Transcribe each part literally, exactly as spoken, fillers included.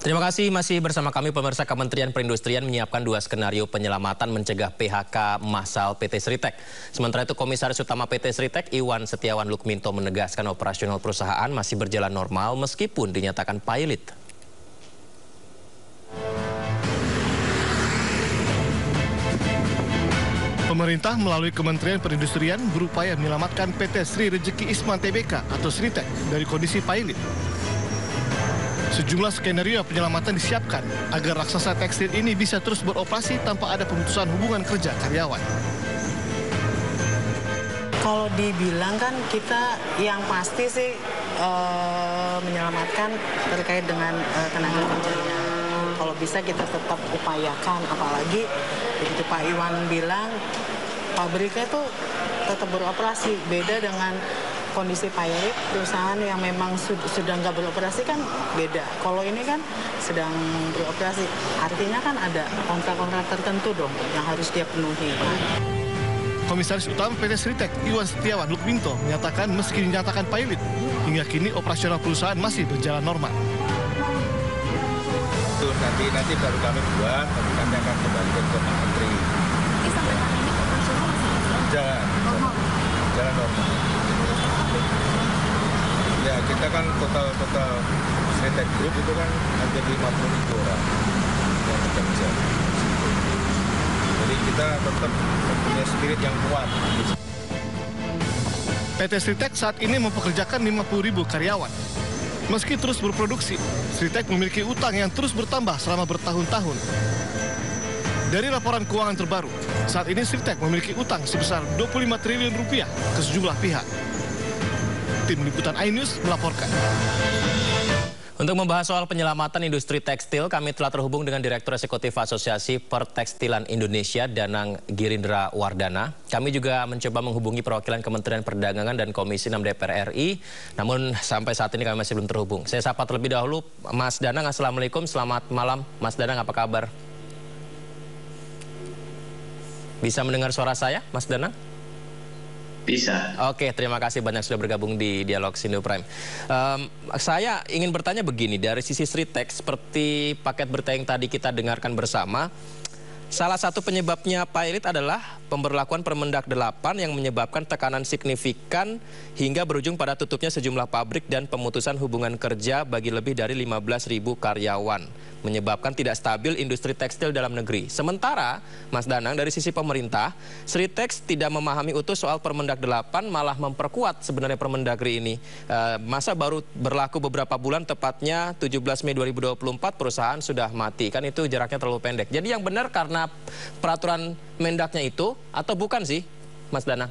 Terima kasih masih bersama kami. Pemirsa, Kementerian Perindustrian menyiapkan dua skenario penyelamatan mencegah P H K massal P T Sritek. Sementara itu Komisaris Utama P T Sritek Iwan Setiawan Lukminto menegaskan operasional perusahaan masih berjalan normal meskipun dinyatakan pilot. Pemerintah melalui Kementerian Perindustrian berupaya menyelamatkan P T Sri Rejeki Isman Tbk atau Sritek dari kondisi pilot. Sejumlah skenario penyelamatan disiapkan agar raksasa tekstil ini bisa terus beroperasi tanpa ada pemutusan hubungan kerja karyawan. Kalau dibilang kan kita yang pasti sih uh, menyelamatkan terkait dengan uh, tenaga kerjanya. Kalau bisa kita tetap upayakan, apalagi begitu Pak Iwan bilang pabriknya tuh tetap beroperasi. Beda dengan kondisi pilot, perusahaan yang memang sudah nggak beroperasi kan beda. Kalau ini kan sedang beroperasi, artinya kan ada kontrak-kontrak tertentu dong yang harus dia penuhi. Komisaris Utama P T Sritek Iwan Setiawan Lukminto menyatakan meski dinyatakan pilot, hingga kini operasional perusahaan masih berjalan normal. Itu nanti nanti baru kami buat, tapi kami akan kembalikan ke Pak Menteri. Jadi sampai hari ini operasional masih jalan, normal. Jalan normal. Ya, kita kan total total Sritek Group itu kan hampir lima puluh ribu orang yang bekerja. Jadi kita tetap mempunyai spirit yang kuat. P T Sritek saat ini mempekerjakan lima puluh ribu karyawan. Meski terus berproduksi, Sritek memiliki utang yang terus bertambah selama bertahun-tahun. Dari laporan keuangan terbaru, saat ini Sritek memiliki utang sebesar dua puluh lima triliun rupiah ke sejumlah pihak. Tim Liputan iNews melaporkan. Untuk membahas soal penyelamatan industri tekstil, kami telah terhubung dengan Direktur Eksekutif Asosiasi Pertekstilan Indonesia, Danang Girindra Wardana. Kami juga mencoba menghubungi perwakilan Kementerian Perdagangan dan Komisi enam D P R R I, namun sampai saat ini kami masih belum terhubung. Saya sapa terlebih dahulu Mas Danang. Assalamualaikum, selamat malam Mas Danang, apa kabar? Bisa mendengar suara saya, Mas Danang? Bisa. Oke, terima kasih banyak sudah bergabung di Dialog Sindo Prime. Um, saya ingin bertanya begini, dari sisi Sritek, seperti paket berita yang tadi kita dengarkan bersama, salah satu penyebabnya pilot adalah pemberlakuan Permendak delapan yang menyebabkan tekanan signifikan hingga berujung pada tutupnya sejumlah pabrik dan pemutusan hubungan kerja bagi lebih dari lima belas ribu karyawan, menyebabkan tidak stabil industri tekstil dalam negeri. Sementara, Mas Danang, dari sisi pemerintah, Sritek tidak memahami utuh soal Permendak delapan, malah memperkuat sebenarnya Permendagri ini. E, masa baru berlaku beberapa bulan, tepatnya tujuh belas Mei dua ribu dua puluh empat, perusahaan sudah mati. Kan itu jaraknya terlalu pendek. Jadi yang benar karena peraturan Mendaknya itu, atau bukan sih, Mas Danang?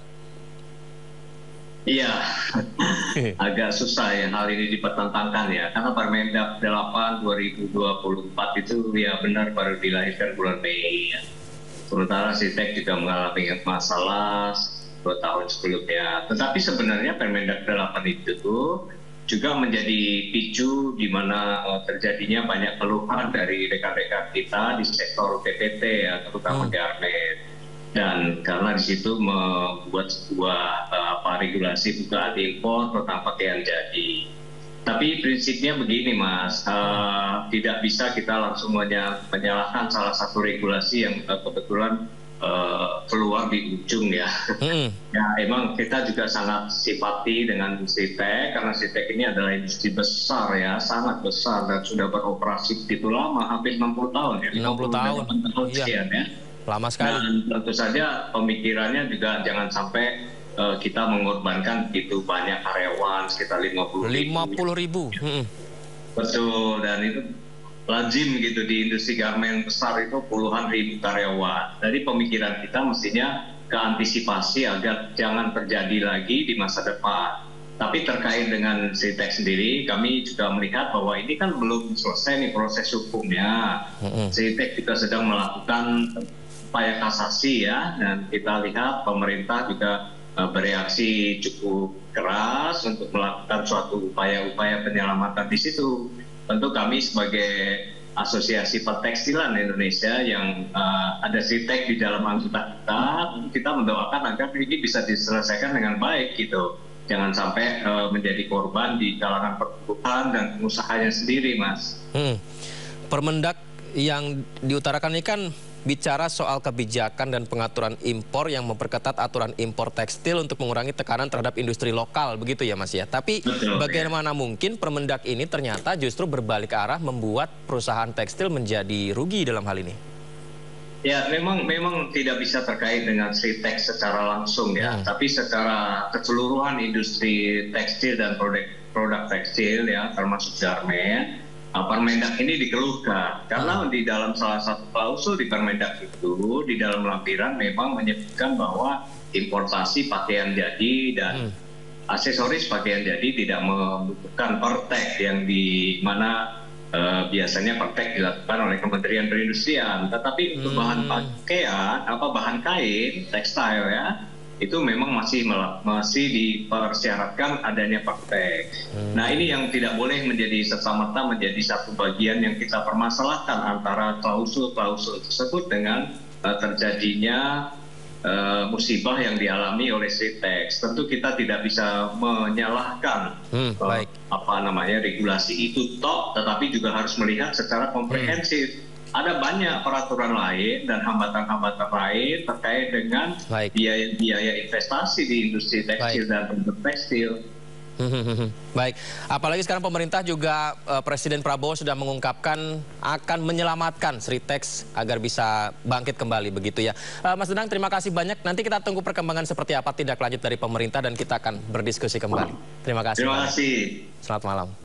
Iya, agak susah ya hal ini dipertentangkan ya, karena Permendak delapan dua ribu dua puluh empat itu ya benar baru dilahirkan bulan Mei ya. Sementara Sritek juga mengalami masalah dua tahun sebelumnya. Tetapi sebenarnya Permendak delapan itu juga menjadi picu di mana uh, terjadinya banyak keluhan dari rekan-rekan kita di sektor P P T ya, terutama hmm. garment. Dan karena di situ membuat sebuah uh, apa, regulasi bukaan impor tentang pakaian jadi. Tapi prinsipnya begini Mas, uh, tidak bisa kita langsung menyalahkan salah satu regulasi yang uh, kebetulan uh, keluar di ujung ya. Mm. Ya emang kita juga sangat simpati dengan Sritek, karena Sritek ini adalah industri besar ya, sangat besar dan sudah beroperasi begitu lama, hampir enam puluh tahun ya. enam puluh tahun, tahun iya. Sekian, ya. Lama sekali. Dan tentu saja pemikirannya juga jangan sampai uh, kita mengorbankan begitu banyak karyawan, sekitar lima puluh ribu. Hmm. Betul, dan itu lazim gitu di industri garmen besar itu puluhan ribu karyawan. Dari pemikiran kita mestinya keantisipasi agar jangan terjadi lagi di masa depan. Tapi terkait dengan Sritek sendiri, kami juga melihat bahwa ini kan belum selesai nih proses hukumnya. Hmm. Sritek juga sedang melakukan upaya kasasi ya, dan kita lihat pemerintah juga uh, bereaksi cukup keras untuk melakukan suatu upaya-upaya penyelamatan di situ. Tentu kami sebagai Asosiasi Pertekstilan Indonesia yang uh, ada Sritek di dalam anggota kita, kita mendoakan agar ini bisa diselesaikan dengan baik gitu. Jangan sampai uh, menjadi korban di kalangan perburuhan dan pengusahanya sendiri, Mas. Hmm. Permendak yang diutarakan ini kan bicara soal kebijakan dan pengaturan impor yang memperketat aturan impor tekstil untuk mengurangi tekanan terhadap industri lokal, begitu ya Mas ya. Tapi Betul, bagaimana ya. mungkin Permendak ini ternyata justru berbalik arah membuat perusahaan tekstil menjadi rugi dalam hal ini? Ya, memang memang tidak bisa terkait dengan Sritex secara langsung ya, hmm. tapi secara keseluruhan industri tekstil dan produk produk tekstil ya, termasuk garmen. Nah, Permendak ini dikeluhkan karena hmm. di dalam salah satu klausul di Permendak itu di dalam lampiran memang menyebutkan bahwa importasi pakaian jadi dan hmm. aksesoris pakaian jadi tidak membutuhkan pertek yang di mana uh, biasanya pertek dilakukan oleh Kementerian Perindustrian, tetapi untuk hmm. bahan pakaian apa bahan kain tekstil ya itu memang masih masih dipersyaratkan adanya praktek. Hmm. Nah ini yang tidak boleh menjadi serta-merta menjadi satu bagian yang kita permasalahkan antara klausul-klausul tersebut dengan uh, terjadinya uh, musibah yang dialami oleh Sritex. Tentu kita tidak bisa menyalahkan hmm, uh, apa namanya regulasi itu toh, tetapi juga harus melihat secara komprehensif. Hmm. Ada banyak peraturan lain dan hambatan-hambatan lain terkait dengan biaya-biaya investasi di industri tekstil Baik. dan produk tekstil. Baik, apalagi sekarang pemerintah juga uh, Presiden Prabowo sudah mengungkapkan akan menyelamatkan Sritex agar bisa bangkit kembali begitu ya. Uh, Mas Danang, terima kasih banyak. Nanti kita tunggu perkembangan seperti apa tindak lanjut dari pemerintah dan kita akan berdiskusi kembali. Terima kasih. Terima kasih. Selamat malam.